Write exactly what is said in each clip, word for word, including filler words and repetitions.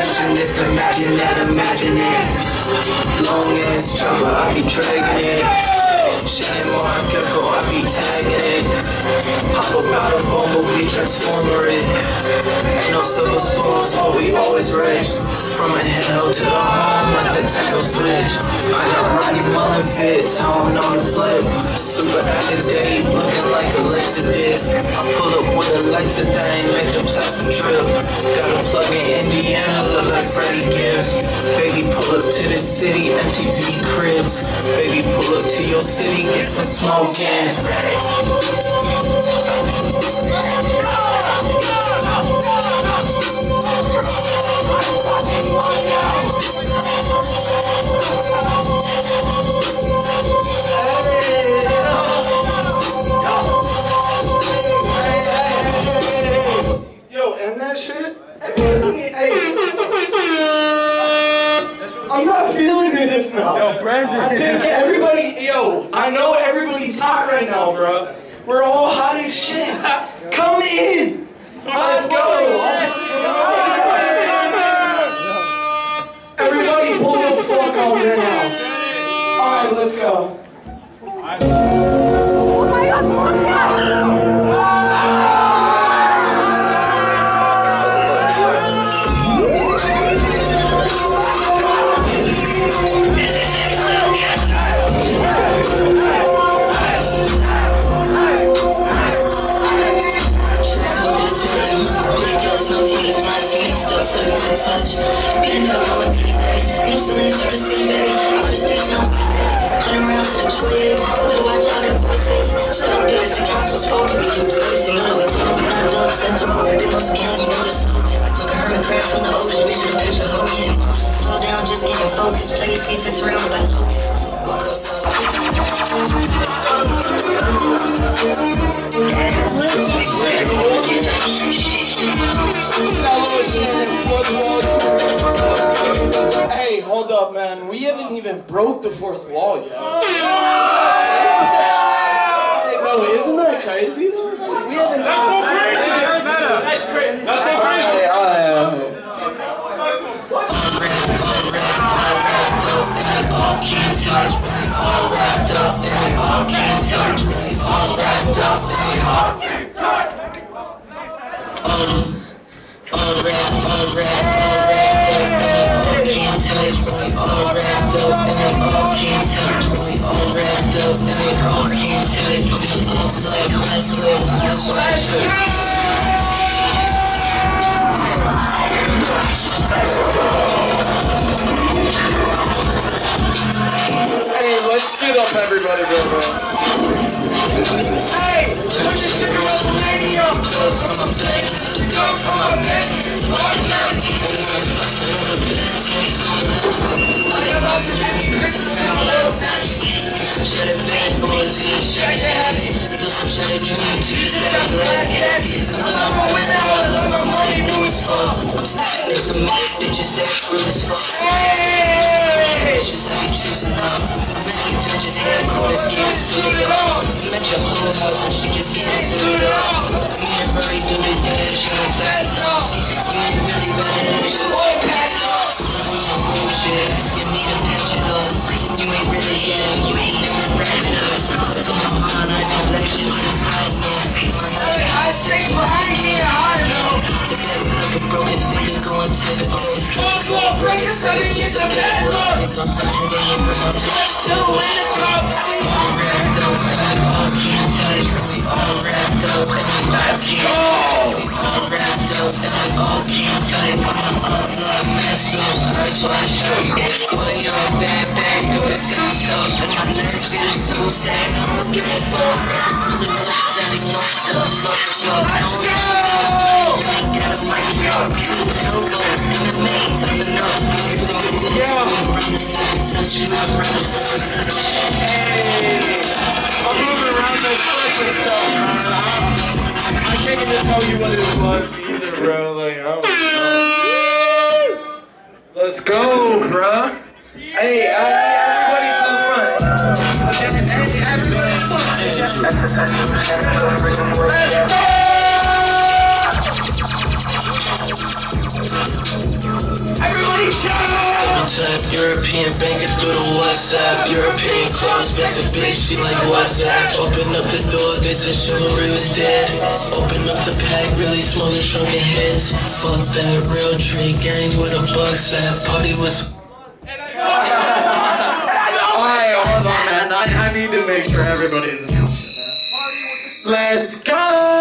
imagine this, imagine that, imagine it. Long ass chopper, I be dragging it. Shannon Moore, Gecko, I be tagging it. Hop up out of Bumblebee, transformer it. Ain't no silver spoons, but we always rich. From a hell to the home, like the tackle switch. I got Ronnie Mullen fits, home on the flip. Super active day, looking like a Laserdisc. I pull up with a laser thing, make them plastic drip. Got a plug in Indiana, look like Freddie Gibbs. Baby, pull up to the city, M T V cribs. Baby, pull up to your city, get some smoking. I'm not feeling it enough. Yo, Brandon. I think everybody, yo, I know everybody's hot right now, bro. We're all hot as shit. Come in. Let's go. Everybody pull the fuck on right now. All right, let's go. Oh my God, touch. Beating up on me. No silliness, you just see, baby. I'm prestige, no. Hundred rounds to the trade. Better watch out and boy take. Shut up, bitch. The council was spoken. We keep space. You know we talk. Not up. Send the room. Big no scan. You know this. I took a hermit crab from the ocean. We should have pictured her. Yeah. Slow down, just getting focused. Play seats. It's real. By locust. Walk up so. Hey, hold up, man. We haven't even broke the fourth wall yet. Hey, no, isn't that crazy? We haven't. That's so crazy. That's crazy. That's so crazy. Hey, all right, all right. All can't touch, all wrapped up, and they all can't touch, all wrapped up, and they all can't touch. All wrapped, all wrapped, all wrapped up, and they all can't touch. All wrapped up, and they all can't touch. All wrapped up, and they all can't touch. All like let's go, let's go. Hey, let's get up, everybody, bro, bro. Hey, turn this shit on the radio. Go from a bed, go from a bed. I got lots of Disney princess now. Do some shit at bad boys, you shake that. Do some shit at dreams, you just gotta blast it. I love my way now, I love my money, new as fuck. I'm stacking in some bitches that real as fuck. Bitches I be choosing up. Many bitches headquarters getting suited up. Met your whole house and she just getting suited up. Me and Murray do this dance, she don't fast enough. You ain't really better than you won't pack it up. Some bullshit, asking me to match it up. You ain't really in, you ain't never rapping us. From my mind, I collection, just hiding up. Hey, I stay behind me, I know. The bed like a broken finger going to the office. Fuck off, break a second, get some bad luck. It's a hundred and you bring up touch two in the cup. All wrapped up and we all can't touch. We all wrapped up and we all can't touch. We all wrapped up and we all can't touch. I'm all love messed up, eyes wide shut. Calling your bad bag, do this kind of stuff. And my legs get so sad, I don't give a fuck. Every really love, that ain't no stuff. So, so I don't know. You ain't got a mic up. Two elbows, M M A, tough enough. Hey, I'm moving around this fucking stuff, man. I can't even tell you what it was either, bro. Like, I don't know. Let's go, bruh. Hey, everybody to the front. Hey, everybody to the front. Let's go! Double tap, European banking through the WhatsApp. European clothes, basic bitch, she like WhatsApp. Open up the door, they said chivalry was dead. Open up the pack, really small and shrunken heads. Fuck that real tree gang with a bucks at. Party was. Alright, hold on, man. I, I need to make sure everybody's attention, man. Let's go!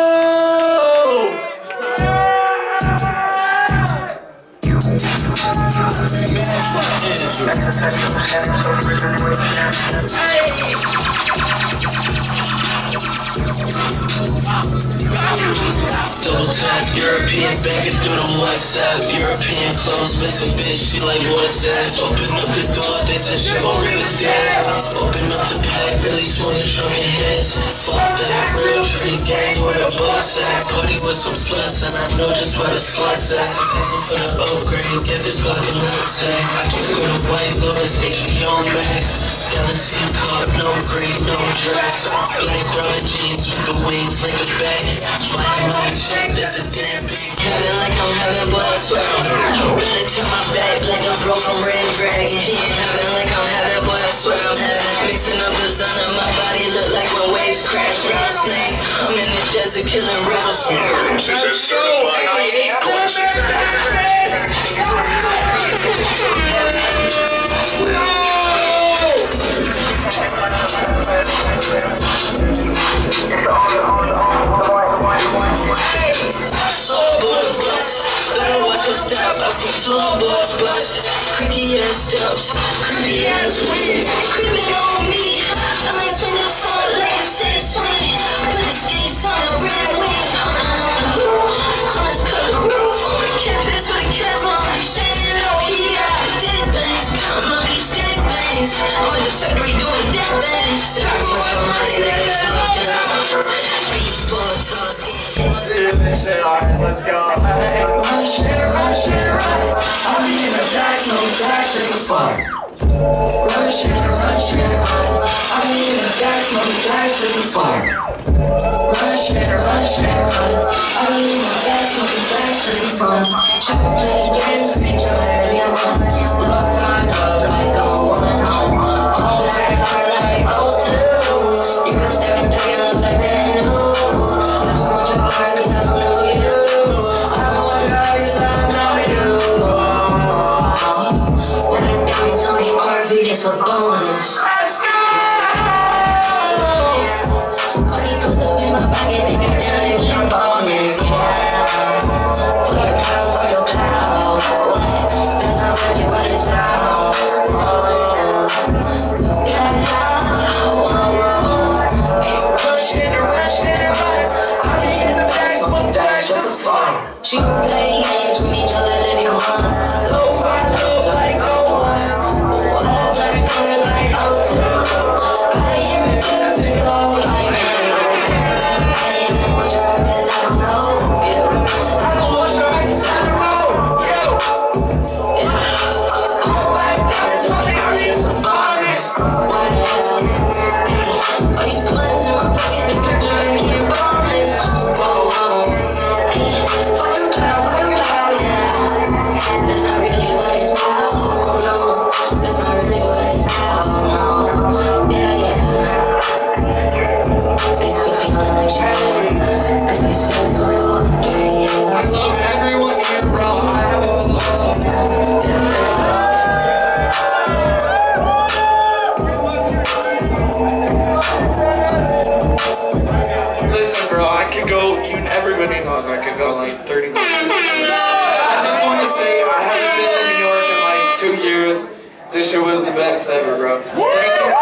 Double tap, European banking through the WhatsApp. European clothes, basic bitch, she like WhatsApp. Open up the door, they said chivalry was dead. Open up the pack, really small and shrunken heads. Fuck that real tree gang with a box at. Party with some sluts, and I know just where the sluts at. Six hands for the upgrade, get this Glock and nutsack. I just go to White Lotus, H P on Max. Galaxy cup, no green, no dress. Black rubber jeans with the wings like a bag. Black my check, that's a damn big. Heaven like I'm heaven, but I swear I'm better to my back like I'm broke from Red Dragon. He in heaven like I'm heaven, but I swear I'm heaven. Mixing up the sun of my body look like when waves crash. Round snake, I'm in the desert killing rebels. This is a certified classic. I've seen floorboards bust, creaky ass steps, creepy ass wind, creeping on me. I might swing the front like a six twenty, put the skates on the red wing. I'm on the roof, I'm just cut the roof on the campus with a cap on. Saying no, he got dead things, counting up these dead things. I'm in the factory doing dead things. Sacrifice for money that is up down. Beach for a Tuscan. Alright, let's go. Rush it, rush it, right. I'll be in the back, no dash, it's a fun. Rush it, rush it, right. I'll be in the back, no dash, it's a fun. Rush it, rush it, right. I'll be in the back, no dash, it's a fun. Shop play games with each other, everyone. Love, find love, like oh one. All black, hard like oh two. You must have been taking love like brand new. I don't want your heart, cause I don't know. It's a bonus. Let's go! Money goes up in my pocket, think I done it with a bonus, yeah. For your cloud, for your cloud. That's not really what it's about. Yeah, hey, rush it, rush it, right. I'll be in the back, smoking dash, just for fun. She gon' play games with each other, live your mind. Low five, low like oh one. This shit was the best ever, bro. Thank you.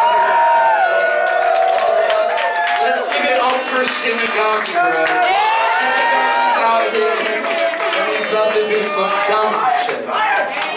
Let's give it up for Shinigami, bro. Shinigamis out here, and he's about to do some dumb shit.